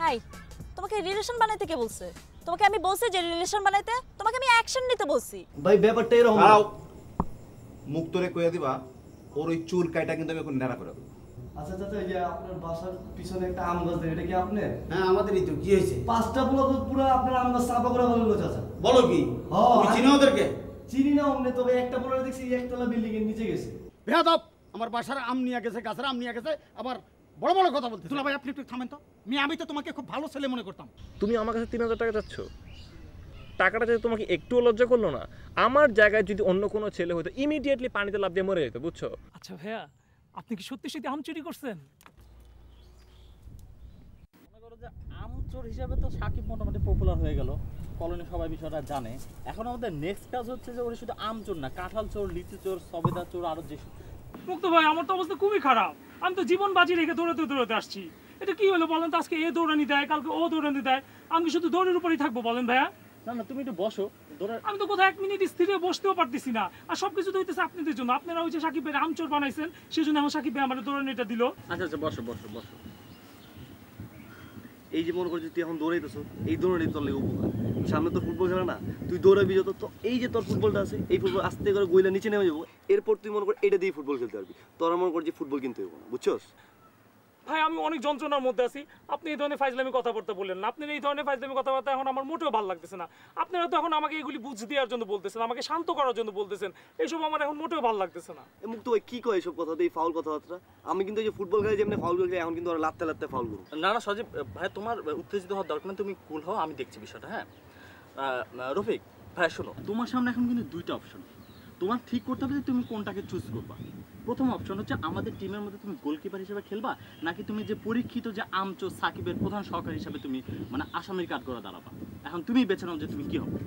এই তোমাকে রিলেশন বানাইতে কে বলছে? তোমাকে আমি বলছি যে রিলেশন বানাইতে? তোমাকে আমি অ্যাকশন নিতে বলছি। ভাই ব্যাপারটা এরকম না। মুখ তোরে কইয়া দিবা ওর ওই চুল কাইটা কিন্তু আমি এখন নেড়া করে দেব। আচ্ছা চাচা, এই যে আপনার বাসার পিছনে একটা আম গাছ দেখে, এটা কি আপনার? হ্যাঁ আমাদেরই তো। কি হয়েছে? 5টা পুরো আপনার আম গাছ চাপা করে বললো চাচা। বলো কি? তুমি চিনো ওদেরকে? চিনি না অমনে, তবে একটা পুরো দেখছি একতলা বিল্ডিং এর নিচে গেছে। বেয়াদব, আমার বাসার আম নিয়ে গেছে, গাছের আম নিয়ে গেছে, আবার বড় বড় কথা বলতে। দুলা ভাই আপনি একটু থামেন তো। আমি তো তোমাকে খুব ভালো ছেলে মনে করতাম। তুমি আমার কাছে 3000 টাকা চাচ্ছ? টাকাটা যদি তোমাকে একটুও লজ্জা করলো না? আমার জায়গায় যদি অন্য কোনো ছেলে হতো ইমিডিয়েটলি পানিতে লাফ দিয়ে মরে যেত, বুঝছো? আচ্ছা ভাইয়া, আপনি কি সত্যি সত্যি আম চুরি করছেন? মনে করো যে আম চোর হিসাবে তো সাকিব মোটামুটি পপুলার হয়ে গেল, কলোনি সবাই বিষয়টা জানে। এখন আমাদের নেক্সট কাজ হচ্ছে যে ওরা শুধু আম চোর না, কাঁঠাল চোর, লিচু চোর, সবেদা চোর, আরো যে মুক্ত ভাই, আমার তো অবস্থা খুবই খারাপ। আমি তো জীবন বাজি রেখে দৌড়াতে আসছি। এটা কি হলো বলেন তো? আজকে এ দৌড়ানি দেয়, কালকে ও দৌড়ানি দেয়, আমি শুধু দৌড়ের উপরেই থাকবো বলেন ভাইয়া? না না, তুমি একটু বসো। আমি তো কোথাও 1 মিনিট স্থিরে বসতেও পারতেছি না। আর সবকিছু তো হইতেছে আপনাদের জন্য। আপনারা ওই যে সাকিব ভাই আম চোর বানাইছেন, সেই জন্য আমার সাকিব ভাই আমার দৌড়ানিটা দিল। আচ্ছা আচ্ছা, বসো বসো বসো। এই যে মনে করছি তুই এখন দৌড়াইতেছো, এই দৌড়ানি তোর লেগে উপকার। সামনে তো ফুটবল খেলা না, তুই দৌড়াবি যত, তো এই যে তোর ফুটবলটা আছে, এই ফুটবল আস্তে করে গইলা নিচে নেমে যাবো। এরপর তুই মনে কর এটা দিয়ে ফুটবল খেলতে পারবি। তোরা মনে কর যে ফুটবল কিনতে হবে না, বুঝছস? ভাই আমি অনেক যন্ত্রণার মধ্যে আছি। আপনি এই ধরনের ফাইজলামি কথাবার্তা বললেন না। আপনার এই ধরনের ফাইজলামি কথাবার্তা এখন আমার মোটেও ভালো লাগতেছে না। আপনারা তো এখন আমাকে এগুলি বুঝ দেওয়ার জন্য বলতেছেন, আমাকে শান্ত করার জন্য বলতেছেন। এইসব আমার এখন মোটেও ভালো লাগতেছে না। মুক্ত ভাই কি কয় এসব কথা, এই ফাউল কথাবার্তা? আমি কিন্তু এই যে ফুটবল খেলে যেমনি ফাউল খেলি, এখন কিন্তু ওরা লাত্তে লাত্তে ফাউল করবো। না না সজীব ভাই, তোমার উত্তেজিত হওয়ার দরকার নেই, তুমি কুল হও, আমি দেখছি বিষয়টা। হ্যাঁ রফিক ভাই শোনো, তোমার সামনে এখন কিন্তু 2টা অপশন। তোমার ঠিক করতে হবে যে তুমি কোনটাকে চুজ করবা। প্রথম অপশন হচ্ছে আমাদের টিমের মধ্যে তুমি গোলকিপার হিসেবে খেলবা, নাকি তুমি যে পরীক্ষিত যে আমচোর সাকিবের প্রধান সহকারী হিসেবে তুমি মানে আসামির কাঠ করে দাঁড়াবা। এখন তুমি বেছে নাও যে তুমি কি হবে।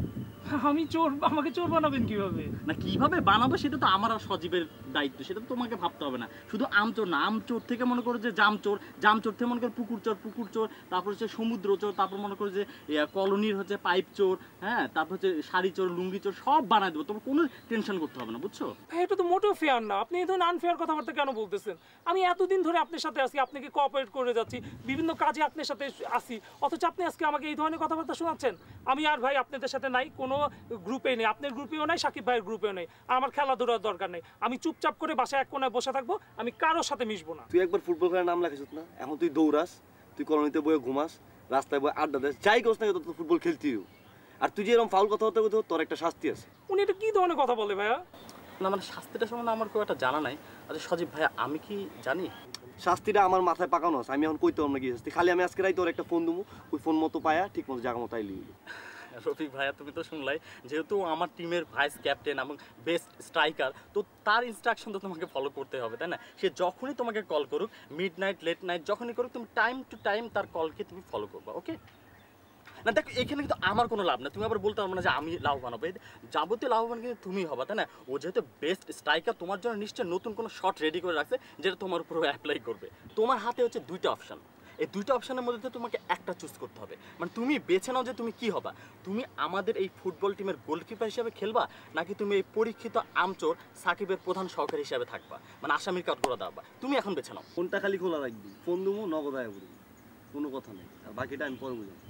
আমি চোর, আমাকে চোর বানাবেন কিভাবে? না কিভাবে বানাবো সেটা তো আমার আর সজীবের দায়িত্ব, সেটা তো তোমাকে ভাবতে হবে না। শুধু আমচোর না, আমচোর থেকে মনে করো যে জামচোর, জামচোর থেকে মনে করো পুকুর চোর, তারপর হচ্ছে সমুদ্র চোর, তারপর মনে করো যে কলোনির হচ্ছে পাইপ চোর, হ্যাঁ, তারপর হচ্ছে শাড়ি চোর, লুঙ্গি চোর, সব বানাই দেবো। তোমার কোনো টেনশন করতে হবে না, বুঝছো? ভাই এটা তো মোটেও ফেয়ার না। আপনি এই ধরনের আনফেয়ার কথাবার্তা কেন বলতেছেন? আমি এতদিন ধরে আপনার সাথে আছি, আপনাকে কোঅপারেট করে যাচ্ছি, বিভিন্ন কাজে আপনার সাথে আসি, অথচ আপনি আজকে আমাকে এই ধরনের কথাবার্তা শোনাচ্ছেন। আমি আর ভাই আপনাদের সাথে নাই, কোনো গ্রুপে নেই, আপনার গ্রুপেও নাই, সাকিব ভাইয়ের গ্রুপেও নেই। আর আমার খেলাধুলার দরকার নেই। আমি চুপচাপ করে বাসায় এক কোনায় বসে থাকবো, আমি কারোর সাথে মিশবো না। তুই একবার ফুটবল খেলার নাম রাখিস না, এখন তুই দৌড়াস, তুই কলোনিতে বয়ে ঘুমাস, রাস্তায় বয়ে আড্ডা দেস, যাই করস না তো ফুটবল খেলতিও। আর তুই যে এরকম ফাউল কথাবার্তা বলতে, তোর একটা শাস্তি আছে। উনি এটা কি ধরনের কথা বলে ভাইয়া? না মানে শাস্তিটা সম্বন্ধে আমার খুব একটা জানা নাই। আচ্ছা সজীব ভাইয়া, আমি কি জানি শাস্তিটা আমার মাথায় পাকানো আছে, আমি এখন কইতে পারবো না কি শাস্তি। খালি আমি আজকে রাই তোর একটা ফোন দেবো, ওই ফোন মতো পায়া ঠিক মতো জায়গা মতো আইলি। রফিক ভাইয়া তুমি তো শুনলাই, যেহেতু আমার টিমের ভাইস ক্যাপ্টেন এবং বেস্ট স্ট্রাইকার, তো তার ইনস্ট্রাকশন তো তোমাকে ফলো করতে হবে, তাই না? সে যখনই তোমাকে কল করুক, মিড নাইট, লেট নাইট, যখনই করুক, তুমি টাইম টু টাইম তার কলকে তুমি ফলো করবা, ওকে? না দেখো, এখানে কিন্তু আমার কোনো লাভ না। তুমি আবার বলতে পারবে না যে আমি লাভবান হবো। যাবতীয় লাভবান কিন্তু তুমি হবা, তাই না? ও যেহেতু বেস্ট স্ট্রাইকার, তোমার জন্য নিশ্চয় নতুন কোনো শট রেডি করে রাখছে, যেটা তোমার উপর অ্যাপ্লাই করবে। তোমার হাতে হচ্ছে 2টা অপশন। এই 2টা অপশনের মধ্যে তোমাকে একটা চুজ করতে হবে। মানে তুমি বেছে নাও যে তুমি কি হবা। তুমি আমাদের এই ফুটবল টিমের গোলকিপার হিসেবে খেলবা, নাকি তুমি এই পরীক্ষিত আমচোর সাকিবের প্রধান সহকারী হিসেবে থাকবা, মানে আসামির কাঠ করে দাও। তুমি এখন বেছে নাও। ফোনটা খালি খোলা রাখবি, ফোন দেবো, নগদ আয় করবি, কোনো কথা নেই, আর বাকিটা আমি পরে বুঝলাম।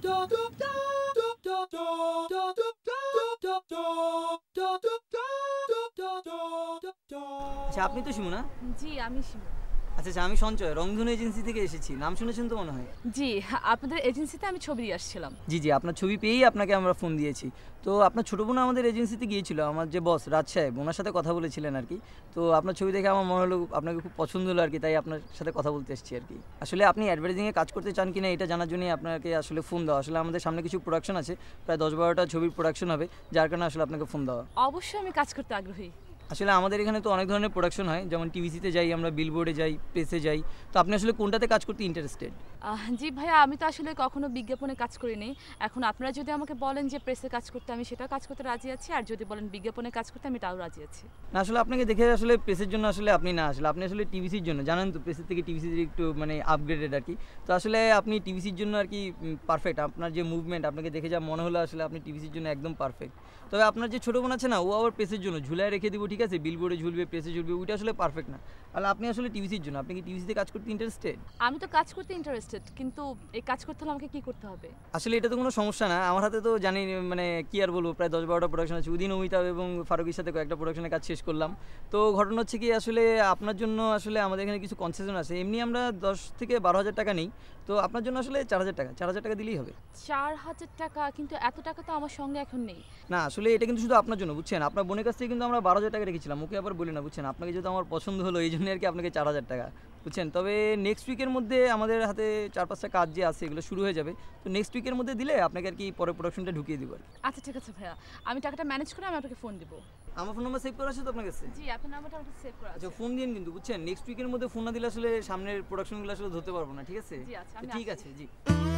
আচ্ছা আপনি তো শিমু না? জি আমি শিমু। আচ্ছা আচ্ছা, আমি সঞ্চয়, রংধনু এজেন্সি থেকে এসেছি। নাম শুনেছেন তো মনে হয়? জি, আপনাদের এজেন্সিতে আমি ছবি দিয়ে আসছিলাম। জি জি, আপনার ছবি পেয়েই আপনাকে আমরা ফোন দিয়েছি। তো আপনার ছোটো বোন আমাদের এজেন্সিতে গিয়েছিল, আমার যে বস রাজ সাহেব, ওনার সাথে কথা বলেছিলেন আর কি। তো আপনার ছবি দেখে আমার মনে হলো আপনাকে খুব পছন্দ হলো আর কি, তাই আপনার সাথে কথা বলতে এসেছি আর কি। আসলে আপনি অ্যাডভার্টাইজিংয়ে কাজ করতে চান কিনা এটা জানার জন্যই আপনাকে আসলে ফোন দেওয়া। আসলে আমাদের সামনে কিছু প্রোডাকশন আছে, প্রায় 10-12টা ছবির প্রোডাকশন হবে, যার কারণে আসলে আপনাকে ফোন দেওয়া। অবশ্যই আমি কাজ করতে আগ্রহী। আসলে আমাদের এখানে তো অনেক ধরনের প্রোডাকশন হয়, যেমন টিভিসিতে যাই আমরা, বিলবোর্ডে যাই, প্রেসে যাই। তো আপনি আসলে কোনটাতে কাজ করতে ইন্টারেস্টেড? জি ভাইয়া, আমি তো আসলে কখনো বিজ্ঞাপনে কাজ করিনি। এখন আপনারা যদি আমাকে বলেন যে প্রেসে কাজ করতে, আমি সেটা কাজ করতে রাজি আছি, আর যদি বলেন বিজ্ঞাপনে কাজ করতে, আমি তাও রাজি আছি। না আসলে আপনাকে দেখে আসলে প্রেসের জন্য আসলে আপনি না, আসলে আপনি আসলে টিভিসির জন্য, জানেন তো প্রেসের থেকে টিভিসির একটু মানে আপগ্রেডেড আর কি। তো আসলে আপনি টিভিসির জন্য আর কি পারফেক্ট। আপনার যে মুভমেন্ট, আপনাকে দেখে যা মনে হলো আসলে আপনি টিভিসির জন্য একদম পারফেক্ট। তবে আপনার যে ছোটো বোন আছে না, ও আবার প্রেসের জন্য ঝুলায় রেখে দিব, ঠিক ঠিক আছে, বিলবোর্ডে ঝুলবে, প্রেসে ঝুলবে, ওইটা আসলে পারফেক্ট না। তাহলে আপনি আসলে টিভিসির জন্য, আপনি কি টিভিসিতে কাজ করতে ইন্টারেস্টেড? আমি তো কাজ করতে ইন্টারেস্টেড, কিন্তু এই কাজ করতে হলে আমাকে কি করতে হবে? আসলে এটা তো কোনো সমস্যা না, আমার হাতে তো জানি মানে কি আর বলবো, প্রায় 10-12টা প্রোডাকশন আছে। ওইদিন অমিতাভ এবং ফারুকের সাথে কয়েকটা প্রোডাকশনের কাজ শেষ করলাম। তো ঘটনা হচ্ছে কি, আসলে আপনার জন্য আসলে আমাদের এখানে কিছু কনসেশন আছে। এমনি আমরা 10 থেকে 12,000 টাকা নিই, তো আপনার জন্য আসলে 4,000 টাকা দিলেই হবে। 4,000 টাকা? কিন্তু এত টাকা তো আমার সঙ্গে এখন নেই। না আসলে এটা কিন্তু শুধু আপনার জন্য, বুঝছেন? আপনার বোনের কাছ থেকে কিন্তু আমরা 12,000 টাকা রেখেছিলাম, ওকে আবার বলি না, বুঝছেন? আপনাকে যেহেতু আমার পছন্দ হলো, এই জন্য আর কি আপনাকে 4,000 টাকা, বুঝছেন? তবে নেক্সট উইকের মধ্যে আমাদের হাতে 4-5টা কাজ যে আছে এগুলো শুরু হয়ে যাবে, তো নেক্সট উইকের মধ্যে দিলে আপনাকে আর কি পরে প্রোডাকশনটা ঢুকিয়ে দিব আর কি। আচ্ছা ঠিক আছে ভাইয়া, আমি টাকাটা ম্যানেজ করে আমি আপনাকে ফোন দিব। আমার ফোন নাম্বার সেভ করা আছে তো আপনার কাছে? জি, আপনার নাম্বারটা আমাকে সেভ করা আছে। আচ্ছা ফোন দিন কিন্তু, বুঝছেন? নেক্সট উইকের মধ্যে ফোন না দিলে আসলে সামনের প্রোডাকশনগুলো আসলে ধরতে পারবো না, ঠিক আছে? জি আচ্ছা, আমি ঠিক আসছি। আছে, জি।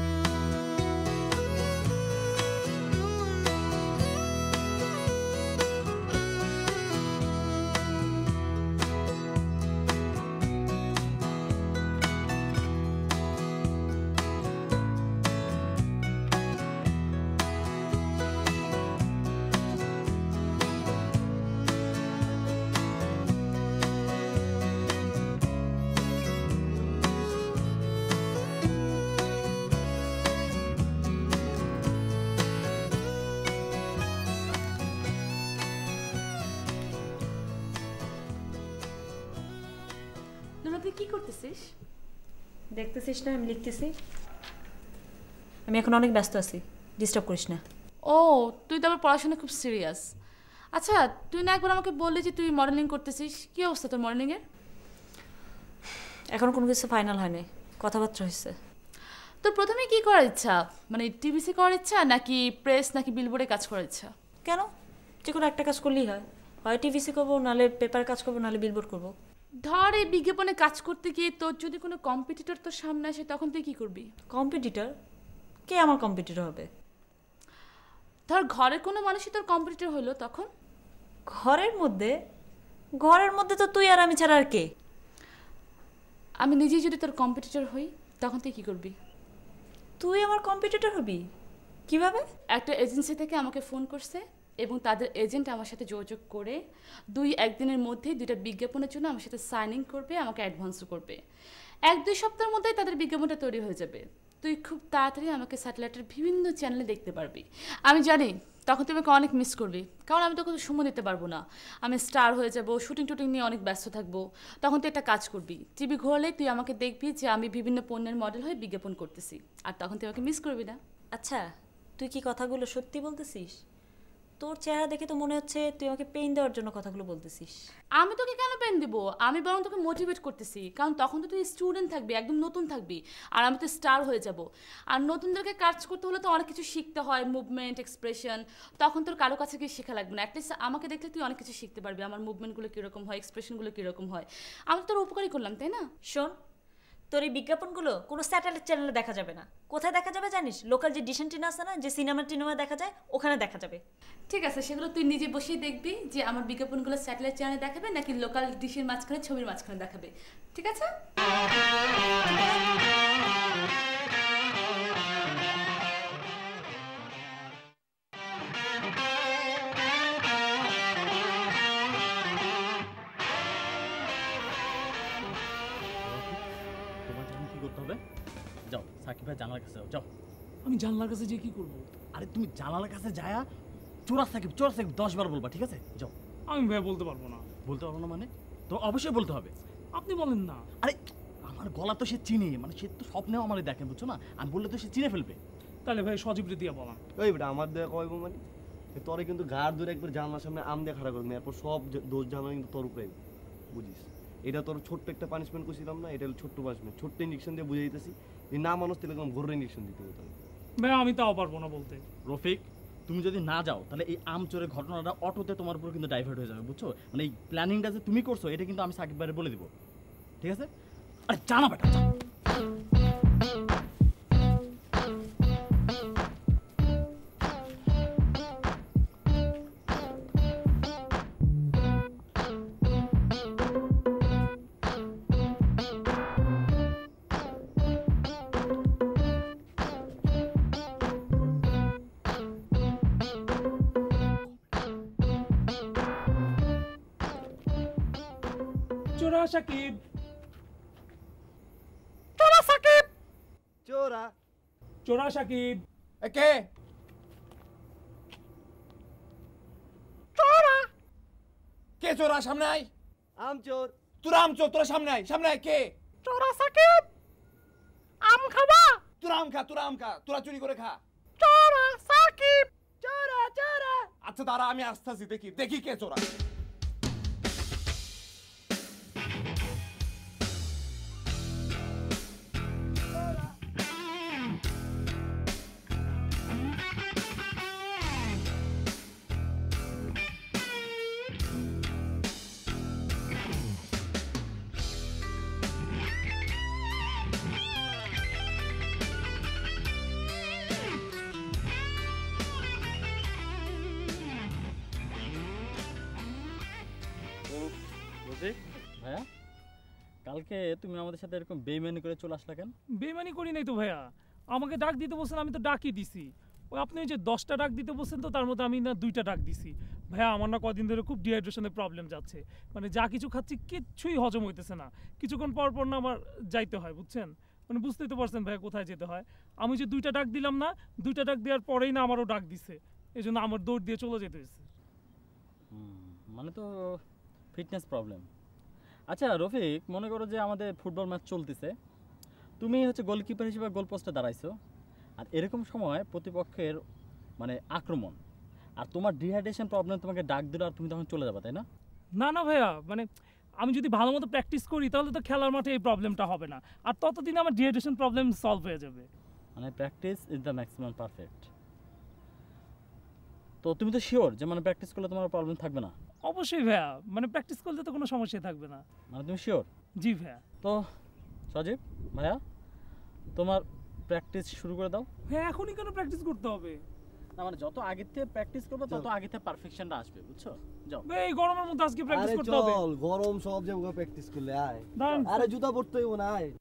নুনা, তুই কি করতেছিস? দেখতেছিস না আমি লিখতেছি? আমি এখন অনেক ব্যস্ত আছি, ডিস্টার্ব করিস না। ও, তুই তো আবার পড়াশোনা খুব সিরিয়াস। আচ্ছা, তুই না একবার আমাকে বললি যে তুই মডেলিং করতেছিস, কি অবস্থা তোর মডেলিংয়ের? এখন কোনো কিছু ফাইনাল হয়নি, কথাবার্তা হয়েছে। তোর প্রথমে কি করার ইচ্ছা? মানে টিভিসি করার ইচ্ছা, নাকি প্রেস, নাকি বিলবোর্ডে কাজ করার ইচ্ছা? কেন? যে কোনো একটা কাজ করলেই হয়, হয় টিভিসি করবো, নাহলে পেপার কাজ করবো, নাহলে বিলবোর্ড করবো। ধর এই বিজ্ঞাপনে কাজ করতে গিয়ে তোর যদি কোনো কম্পিটিটর তোর সামনে আসে, তখন তুই কি করবি? কম্পিটিটর? কে আমার কম্পিটিটর হবে? ধর ঘরের কোনো মানুষই তোর কম্পিটিটর হলো, তখন? ঘরের মধ্যে? ঘরের মধ্যে তো তুই আর আমি ছাড়া আর কে? আমি নিজেই যদি তোর কম্পিটিটর হই, তখন তুই কি করবি? তুই আমার কম্পিটিটর হবি কিভাবে? একটা এজেন্সি থেকে আমাকে ফোন করছে এবং তাদের এজেন্ট আমার সাথে যোগাযোগ করে 2-1 দিনের মধ্যেই 2টা বিজ্ঞাপনের জন্য আমার সাথে সাইনিং করবে, আমাকে অ্যাডভান্সও করবে। 1-2 সপ্তাহের মধ্যেই তাদের বিজ্ঞাপনটা তৈরি হয়ে যাবে। তুই খুব তাড়াতাড়ি আমাকে স্যাটেলাইটের বিভিন্ন চ্যানেলে দেখতে পারবি। আমি জানি তখন তুই আমাকে অনেক মিস করবি, কারণ আমি তোকে সময় দিতে পারবো না। আমি স্টার হয়ে যাব, শুটিং টুটিং নিয়ে অনেক ব্যস্ত থাকবো। তখন তুই একটা কাজ করবি, টিভি ঘোরালে তুই আমাকে দেখবি যে আমি বিভিন্ন পণ্যের মডেল হয়ে বিজ্ঞাপন করতেছি, আর তখন তুই আমাকে মিস করবি না। আচ্ছা, তুই কি কথাগুলো সত্যি বলতেছিস? তোর চেহারা দেখে তো মনে হচ্ছে তুই আমাকে পেইন দেওয়ার জন্য কথাগুলো বলতেছিস। আমি তোকে কেন পেন দিব? আমি বরং তোকে মোটিভেট করতেছি, কারণ তখন তো তুই স্টুডেন্ট থাকবি, একদম নতুন থাকবি, আর আমি তো স্টার হয়ে যাব। আর নতুনদেরকে কাজ করতে হলে তো অনেক কিছু শিখতে হয়, মুভমেন্ট, এক্সপ্রেশন। তখন তোর কারো কাছে গিয়ে শেখা লাগবে না, অ্যাটলিস্ট আমাকে দেখলে তুই অনেক কিছু শিখতে পারবি, আমার মুভমেন্টগুলো কীরকম হয়, এক্সপ্রেশনগুলো কীরকম হয়। আমি তোর উপকারই করলাম, তাই না? শোন, তোর এই বিজ্ঞাপনগুলো কোনো স্যাটেলাইট চ্যানেলে দেখা যাবে না। কোথায় দেখা যাবে জানিস? লোকাল যে ডিশ অ্যান্টেনা আছে না, যে সিনেমা টিনেমা দেখা যায়, ওখানে দেখা যাবে। ঠিক আছে, সেগুলো তুই নিজে বসেই দেখবি যে আমার বিজ্ঞাপনগুলো স্যাটেলাইট চ্যানেলে দেখাবে নাকি লোকাল ডিশের মাঝখানে, ছবির মাঝখানে দেখাবে। ঠিক আছে? তোমার এখন কি করতে হবে? যাও সাকিব ভাই জানালার কাছে যাও। আমি জানলার কাছে যে কি করবো? আরে তুমি জানালার কাছে যায়া চোরা সাকিব 10 বার বলবা, ঠিক আছে? যাও। আমি ভাই বলতে পারবো না। বলতে পারবো না মানে? তো অবশ্যই বলতে হবে। আপনি বলেন না। আরে আমার গলা তো সে চিনে, মানে সে তো স্বপ্নেও আমারে দেখে, বুঝছো না? আমি বললে তো সে চিনে ফেলবে। তাহলে ভাই সজীবরে দিয়ে বলা। ওই বেটা আমার দেয়া কইব মানে তোরে কিন্তু গাড় ধরে একবার জানলার সামনে আম দিয়ে খাড়া করবি, এরপর সব দোষ ঝামেলা কিন্তু তোর উপরে বুঝিস। এটা তোর ছোট্ট একটা পানিশমেন্ট করছিলাম না, এটা হলো ছোট্ট পানিশমেন্ট, ছোট্ট ইঞ্জেকশন দিয়ে বুঝিয়ে দিতেছি। যে না মানুষ তাহলে ঘোর ইঞ্জেকশন দিতে হতো। ভাই আমি তাও পারবো না বলতে। রফিক, তুমি যদি না যাও তাহলে এই আম চোরের ঘটনাটা অটোতে তোমার উপর কিন্তু ডাইভার্ট হয়ে যাবে, বুঝছো? মানে এই প্ল্যানিংটা যে তুমি করছো এটা কিন্তু আমি সাকিব ভাইয়ের বলে দিব, ঠিক আছে? আরে জানা বেটা যা। চোরা সাকিব চোরা চোরা সাকিব কে কে চোরা সামনে আয় আম চোর তোরা আম চোর তোরা সামনে আয় কে চোরা সাকিব আম খাবা তোরা আম খা তোরা চুরি করে খা চোরা সাকিব চোরা আচ্ছা তারা আমি আসতেছি দেখি কে চোরা ভাইয়া কালকে তুমি আমাদের সাথে এরকম বেইমানি করে চলে আসলা কেন? বেমানি করি নাই তো ভাইয়া, আমাকে ডাক দিতে বলছেন, আমি তো ডাকই দিছি। ওই আপনি যে 10টা ডাক দিতে বলছেন তো তার মধ্যে আমি না 2টা ডাক দিছি। ভাইয়া আমার না কদিন ধরে খুব ডিহাইড্রেশনের প্রবলেম যাচ্ছে, মানে যা কিছু খাচ্ছি কিচ্ছুই হজম হইতেছে না, কিছুক্ষণ পর পর না আমার যাইতে হয়, বুঝছেন? মানে বুঝতেই তো পারছেন ভাইয়া কোথায় যেতে হয়। আমি যে 2টা ডাক দিলাম না, 2টা ডাক দেওয়ার পরেই না আমারও ডাক দিছে, এই জন্য আমার দৌড় দিয়ে চলে যেতে হয়েছে। মানে তো ফিটনেস প্রবলেম। আচ্ছা রফিক, মনে করো যে আমাদের ফুটবল ম্যাচ চলতেছে, তুমি হচ্ছে গোলকিপার হিসেবে গোল পোস্টে দাঁড়াইছো, আর এরকম সময় প্রতিপক্ষের মানে আক্রমণ, আর তোমার ডিহাইড্রেশন প্রবলেম তোমাকে ডাক দিল আর তুমি তখন চলে যাবে, তাই না? না না ভাইয়া, মানে আমি যদি ভালো মতো প্র্যাকটিস করি তাহলে তো খেলার মাঠে এই প্রবলেমটা হবে না, আর ততদিন আমার ডিহাইড্রেশন প্রবলেম সলভ হয়ে যাবে। মানে practice is the maximum perfect. তো তুমি তো শিওর যে মানে প্র্যাকটিস করলে তোমার প্রবলেম থাকবে না? অবশ্যই ভাইয়া, মানে প্র্যাকটিস করলে তো কোনো সমস্যাই থাকবে না। মানে তুমি শিওর? জি ভাইয়া। তো সজীব ভাইয়া, তোমার প্র্যাকটিস শুরু করে দাও। হ্যাঁ, এখনই কেন প্র্যাকটিস করতে হবে? না মানে যত আগে থেকে প্র্যাকটিস করবে তত আগে থেকে পারফেকশনটা আসবে, বুঝছো? যাও। এই গরমের মধ্যে আজকে প্র্যাকটিস করতে হবে। চল গরম সব জায়গায় প্র্যাকটিস করলে আয়। দাঁড়ান। আরে জুতা পরতে হইব না, আয়।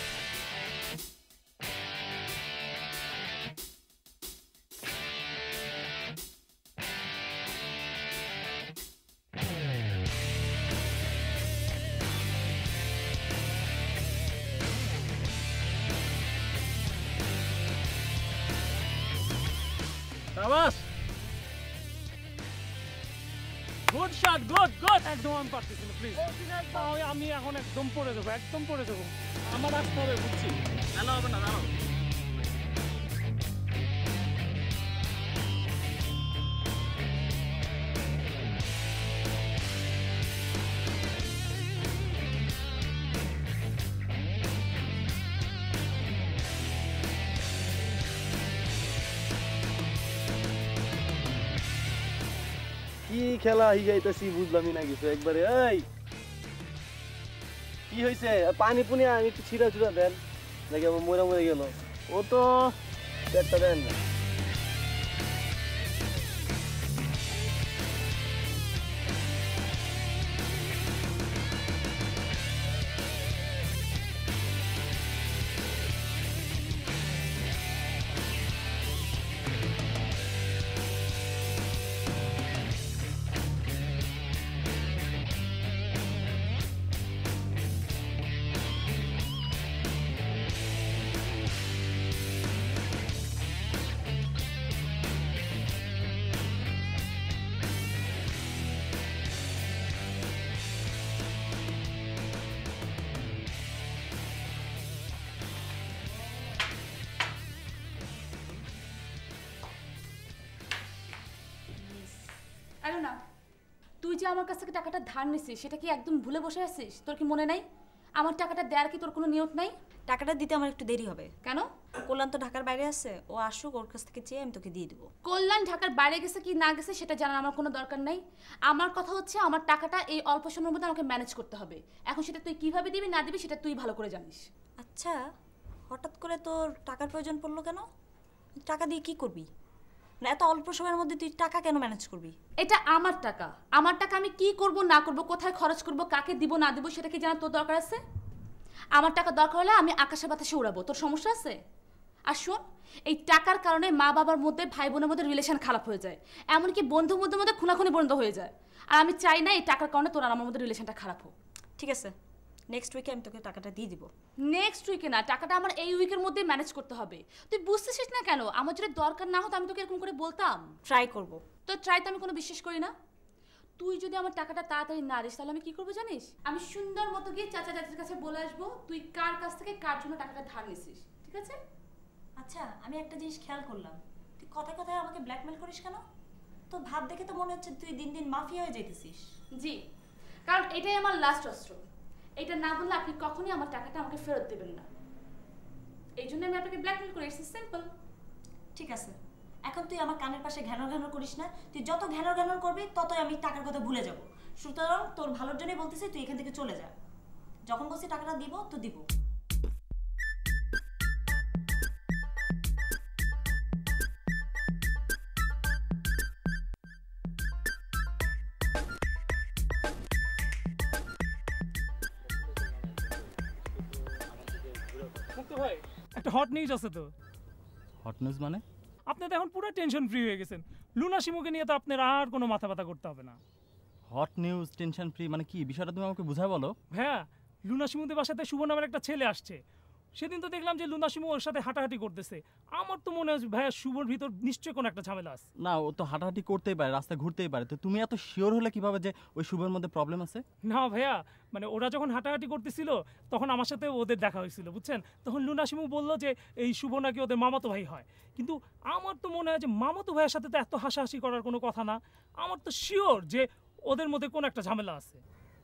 শাবাশ, গুড শট, গুড গুড। একদম আমি পারতেছি না, প্লিজ। আমি এখন একদম পড়ে দেবো, একদম পড়ে দেবো। আমার আসতে হবে, বুঝছি। হ্যালো হবে না, দাঁড়াও। কি খেলা হিগাইতেছি বুঝলামই না কিছু একবারে। এই কি হয়েছে? পানি পুনি আমি একটু ছিঁড়া ছুড়া দেন নাকি আমার মরে মরে গেল। ও তো পেটটা দেন না। আরে না, তুই যে আমার কাছ থেকে টাকাটা ধার নিছিস সেটা কি একদম ভুলে বসে আছিস? তোর কি মনে নাই আমার টাকাটা দেওয়ার কি তোর কোনো নিয়ত নাই? টাকাটা দিতে আমার একটু দেরি হবে। কেন? কল্যাণ তো ঢাকার বাইরে আছে, ও আসুক, ওর কাছ থেকে চেয়ে আমি তোকে দিয়ে দেবো। কল্যাণ ঢাকার বাইরে গেছে কি না গেছে সেটা জানার আমার কোনো দরকার নাই। আমার কথা হচ্ছে আমার টাকাটা এই অল্প সময়ের মধ্যে আমাকে ম্যানেজ করতে হবে। এখন সেটা তুই কিভাবে দিবি না দিবি সেটা তুই ভালো করে জানিস। আচ্ছা, হঠাৎ করে তোর টাকার প্রয়োজন পড়লো কেন? টাকা দিয়ে কি করবি? না এত অল্প সময়ের মধ্যে তুই টাকা কেন ম্যানেজ করবি? এটা আমার টাকা, আমার টাকা আমি কি করব না করব, কোথায় খরচ করব, কাকে দিব না দিব সেটা কি জানার তোর দরকার আছে? আমার টাকা দরকার হলে আমি আকাশে বাতাসে উড়াবো, তোর সমস্যা আছে? আর শোন, এই টাকার কারণে মা বাবার মধ্যে ভাই বোনের মধ্যে রিলেশন খারাপ হয়ে যায়, এমনকি বন্ধুর মধ্যে খুনাখুনি বন্ধ হয়ে যায়। আর আমি চাই না এই টাকার কারণে তোর আর আমার মধ্যে রিলেশনটা খারাপ হোক। ঠিক আছে, নেক্সট উইকে আমি তোকে টাকাটা দিয়ে দিব। নেক্সট উইকে না, টাকাটা আমার এই উইকের মধ্যে ম্যানেজ করতে হবে। তুই বুঝতেছিস না কেন? আমার যদি দরকার না হতো আমি তোকে এরকম করে বলতাম। ট্রাই করব। তো ট্রাই তো আমি কোনো বিশ্বাস করি না। তুই যদি আমার টাকাটা তাড়াতাড়ি না দিস তাহলে আমি কি করবো জানিস? আমি সুন্দর মতো গিয়ে চাচা চাচির কাছে বলে আসবো তুই কার কাছ থেকে কার জন্য টাকাটা ধার নিছিস, ঠিক আছে? আচ্ছা, আমি একটা জিনিস খেয়াল করলাম, তুই কথায় কথায় আমাকে ব্ল্যাকমেল করিস কেন? তো ভাব দেখে তো মনে হচ্ছে তুই দিন দিন মাফিয়া হয়ে যাইতেছিস। জি, কারণ এটাই আমার লাস্ট অস্ত্র। এটা না বললে আপনি কখনই আমার টাকাটা আমাকে ফেরত দেবেন না। এই জন্য আমি আপনাকে ব্ল্যাকমেল করি, ইটস সিম্পল। ঠিক আছে, এখন তুই আমার কানের পাশে ঘ্যানর ঘ্যানর করিস না। তুই যত ঘ্যানর ঘ্যানর করবি ততই আমি টাকার কথা ভুলে যাব। সুতরাং তোর ভালোর জন্যই বলতেছি, তুই এখান থেকে চলে যা। যখন বলছি টাকাটা দিব তো দিব। মুক্ত ভাই, একটা হট নিউজ আছে তো। হট নিউজ মানে? আপনি তো এখন পুরো টেনশন ফ্রি হয়ে গেছেন। লুনা শিমুকে নিয়ে তো আপনার আর কোনো মাথা ব্যথা করতে হবে না। হট নিউজ, টেনশন ফ্রি মানে কি? বিষয়টা তুমি আমাকে বুঝায় বলো। ভাইয়া, লুনা শিমুদের বাসাতে শুভ নামের একটা ছেলে আসছে। সেদিন তো দেখলাম যে লুনা শিমু ওর সাথে হাঁটাহাঁটি করতেছে। আমার তো মনে হয় ভাইয়া শুভর ভিতর নিশ্চয়ই কোনো একটা ঝামেলা আছে। না, ও তো হাঁটাহাঁটি করতেই পারে, রাস্তায় ঘুরতেই পারে, তো তুমি এত শিওর হলে কিভাবে যে ওই শুভের মধ্যে প্রবলেম আছে? না ভাইয়া, মানে ওরা যখন হাঁটাহাঁটি করতেছিল তখন আমার সাথে ওদের দেখা হয়েছিল, বুঝছেন? তখন লুনা শিমু বললো যে এই শুভ নাকি ওদের মামাতো ভাই হয়। কিন্তু আমার তো মনে হয় যে মামাতো ভাইয়ের সাথে তো এত হাসাহাসি করার কোনো কথা না। আমার তো শিওর যে ওদের মধ্যে কোনো একটা ঝামেলা আছে।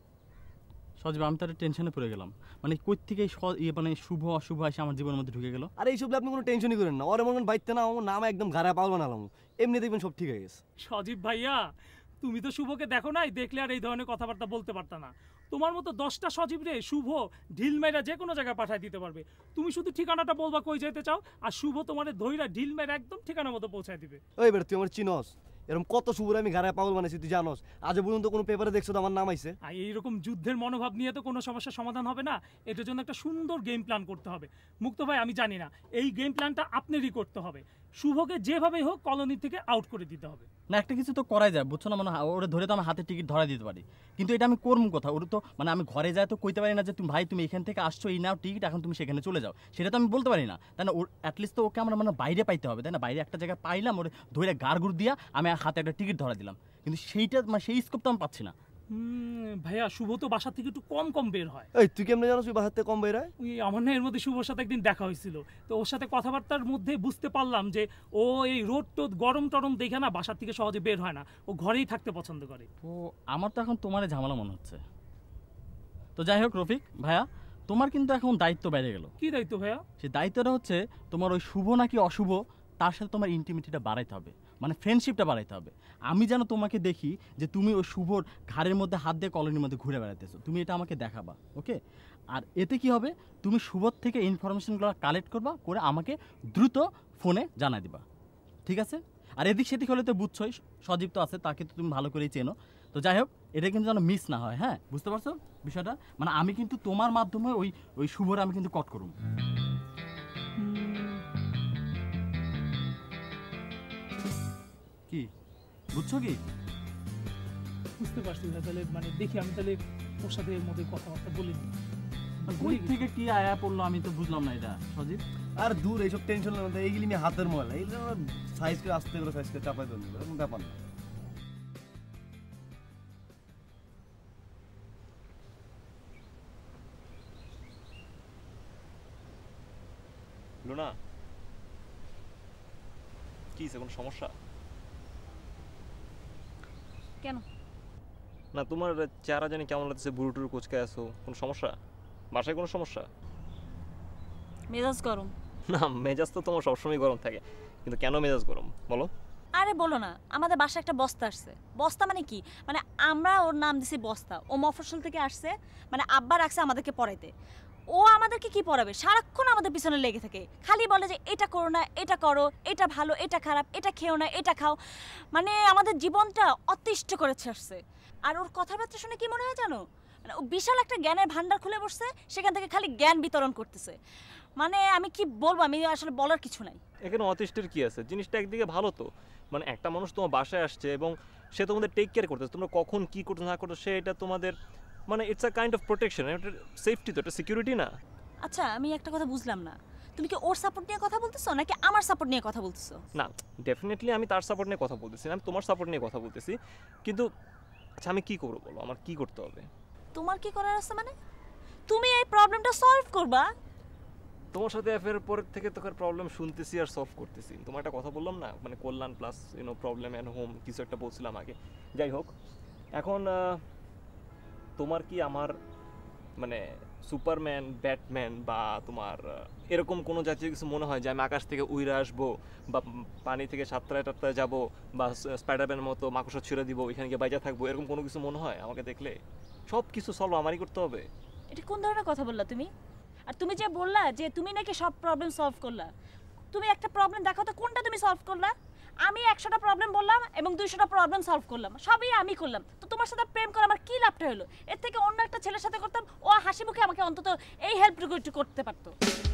সজীব, আমি তো একটা টেনশনে পড়ে গেলাম। মানে কই থেকে মানে শুভ অশুভ এসে আমার জীবনের মধ্যে ঢুকে গেল। আর এইসব আপনি কোনো টেনশনই করেন না। ওর মন বাইতে না, আমার নাম একদম ঘাড়া পাগল বানালাম, এমনি দেখবেন সব ঠিক হয়ে গেছে। সজীব ভাইয়া, তুমি তো শুভকে দেখো নাই, দেখলে আর এই ধরনের কথাবার্তা বলতে পারতা না। তোমার মতো 10টা সজীব রে শুভ ঢিল মেরা যে কোনো জায়গায় পাঠায় দিতে পারবে। তুমি শুধু ঠিকানাটা বলবা কই যেতে চাও, আর শুভ তোমার ধৈরা ঢিল মেরা একদম ঠিকানা মতো পৌঁছায় দিবে। ওই বেটা, তুই আমার চিনস? এরকম কত শুভরে আমি ঘাড়া পাগল বানাইছি, তুই জানোস? আজ পর্যন্ত কোনো পেপারে দেখছো তো আমার নাম আইছে? আর এইরকম যুদ্ধের মনোভাব নিয়ে তো কোনো সমস্যার সমাধান হবে না। এটার জন্য একটা সুন্দর গেম প্ল্যান করতে হবে। মুক্ত ভাই, আমি জানি না, এই গেম প্ল্যানটা আপনারই করতে হবে। শুভকে যেভাবেই হোক কলোনি থেকে আউট করে দিতে হবে। না, একটা কিছু তো করাই যায়, বুঝছো না? মানে ওরা ধরে তো আমার হাতে টিকিট ধরা দিতে পারি, কিন্তু এটা আমি করবো কোথা? ওরা তো মানে আমি ঘরে যাই তো কইতে পারি না যে তুমি ভাই তুমি এখান থেকে আসছো, এই নাও টিকিট, এখন তুমি সেখানে চলে যাও, সেটা তো আমি বলতে পারি না, তাই না? ওর অ্যাটলিস্ট তো ওকে আমরা মানে বাইরে পাইতে হবে, তাই না? বাইরে একটা জায়গায় পাইলাম, ওরে ধরে গাড়গুড় দিয়া আমি হাতে একটা টিকিট ধরা দিলাম, কিন্তু সেইটা মানে সেই স্কোপ তো আমি পাচ্ছি না। ভাইয়া, শুভ তো বাসা থেকে একটু কম কম বের হয়। এই তুই কেমনে জানো তুই বাসার থেকে কম বের হয়? আমার না এর মধ্যে শুভর সাথে একদিন দেখা হয়েছিল, তো ওর সাথে কথাবার্তার মধ্যে বুঝতে পারলাম যে ও এই রোদ টোদ গরম টরম দেখে না বাসার থেকে সহজে বের হয় না, ও ঘরেই থাকতে পছন্দ করে। তো আমার তো এখন তোমার ঝামেলা মনে হচ্ছে। তো যাই হোক রফিক ভাইয়া, তোমার কিন্তু এখন দায়িত্ব বেড়ে গেল। কি দায়িত্ব ভাইয়া? সেই দায়িত্বটা হচ্ছে তোমার ওই শুভ নাকি অশুভ তার সাথে তোমার ইন্টিমিটিটা বাড়াইতে হবে, মানে ফ্রেন্ডশিপটা বাড়াইতে হবে। আমি যেন তোমাকে দেখি যে তুমি ওই শুভর ঘাড়ের মধ্যে হাত দিয়ে কলোনির মধ্যে ঘুরে বেড়াতেছো, তুমি এটা আমাকে দেখাবা, ওকে? আর এতে কি হবে, তুমি শুভর থেকে ইনফরমেশনগুলো কালেক্ট করবা, করে আমাকে দ্রুত ফোনে জানাই দিবা, ঠিক আছে? আর এদিক সেদিক হলে তো বুঝছোই, সজীব তো আছে, তাকে তো তুমি ভালো করেই চেনো। তো যাই হোক, এটা কিন্তু যেন মিস না হয়, হ্যাঁ? বুঝতে পারছো বিষয়টা? মানে আমি কিন্তু তোমার মাধ্যমে ওই শুভর আমি কিন্তু কট করুম। কি বুঝছো? কি বুঝতে পারছি না, তাহলে মানে দেখি আমি তাহলে ওর সাথে এর মধ্যে কথাবার্তা বলিনি। কই থেকে কি আয়া পড়লো আমি তো বুঝলাম না এটা সজীব। আর দূর এইসব টেনশন না, এইগুলি নিয়ে হাতের ময়লা, এইগুলো সাইজ করে আস্তে করে সাইজ করে চাপাই দেবো, এরকম ব্যাপার না। লুনা, কি কোনো সমস্যা? কেন? না, তোমার চেহারা জানি কেমন লাগছে, বুড়ো টুরু কুচকায় আছো, কোনো সমস্যা? বাসায় কোনো সমস্যা? মেজাজ গরম। না, মেজাজ তো তোমার সবসময় গরম থাকে, কিন্তু কেন মেজাজ গরম বলো? আরে বলো না, আমাদের বাসায় একটা বস্তা আসছে। বস্তা মানে কি, মানে আমরা ওর নাম দিছি বস্তা। ও মফস্বল থেকে আসছে, মানে আব্বা রাখছে আমাদেরকে পড়াইতে। ও আমাদেরকে কি পড়াবে? সারাক্ষণ আমাদের পিছনে লেগে থাকে, খালি বলে যে এটা করো না, এটা করো, এটা ভালো, এটা খারাপ, এটা খেও না, এটা খাও। মানে আমাদের জীবনটা অতিষ্ঠ করেছে আসছে। আর ওর কথাবার্তা শুনে কি মনে হয় জানো, মানে ও বিশাল একটা জ্ঞানের ভান্ডার খুলে বসছে, সেখান থেকে খালি জ্ঞান বিতরণ করতেছে। মানে আমি কি বলবো, আমি আসলে বলার কিছু নাই। এখানে অতিষ্ঠের কি আছে? জিনিসটা একদিকে ভালো তো, মানে একটা মানুষ তোমার বাসায় আসছে এবং সে তোমাদের টেক কেয়ার করতেছে, তোমরা কখন কি করতে না করতে সে এটা তোমাদের মানে it's a kind of protection, এটা সেফটি, তো এটা সিকিউরিটি না? আচ্ছা আমি একটা কথা বুঝলাম না, তুমি কি ওর সাপোর্ট নিয়ে কথা বলতেছো নাকি আমার সাপোর্ট নিয়ে কথা বলতেছো? না, ডেফিনেটলি আমি তার সাপোর্ট নিয়ে কথা বলতেছি না, আমি তোমার সাপোর্ট নিয়ে কথা বলতেছি। কিন্তু আচ্ছা আমি কি করবো বলো, আমার কি করতে হবে? তোমার কি করার আছে মানে? তুমি এই প্রবলেমটা সলভ করবা। তোমার সাথে অ্যাফেয়ারের পর থেকে তোর প্রবলেম শুনতেছি আর সলভ করতেছি। তোমার একটা কথা বললাম না, মানে Kalyan plus problem and home, কিছু একটা বলছিলাম আগে। যাই হোক, এখন তোমার কি আমার মানে সুপারম্যান, ব্যাটম্যান বা তোমার এরকম কোনো জাতীয় কিছু মনে হয় যে আমি আকাশ থেকে উইরে আসবো বা পানি থেকে সাতটায় টাটটায় যাবো বা স্পাইডারম্যানের মতো মাকড়সা ছিঁড়ে দিব, এখানে গিয়ে বাইজা থাকবো, এরকম কোনো কিছু মনে হয় আমাকে দেখলে? সব কিছু সলভ আমারই করতে হবে? এটা কোন ধরনের কথা বললা তুমি? আর তুমি যে বললা যে তুমি নাকি সব প্রবলেম সলভ করলা, তুমি একটা প্রবলেম দেখাও তো কোনটা তুমি সলভ করলা? আমি 100টা প্রবলেম বললাম এবং 200টা প্রবলেম সলভ করলাম, সবই আমি করলাম। তো তোমার সাথে প্রেম করে আমার কি লাভটা হলো? এর থেকে অন্য একটা ছেলের সাথে করতাম, ও হাসি মুখে আমাকে অন্তত এই হেল্পটুকু একটু করতে পারতো।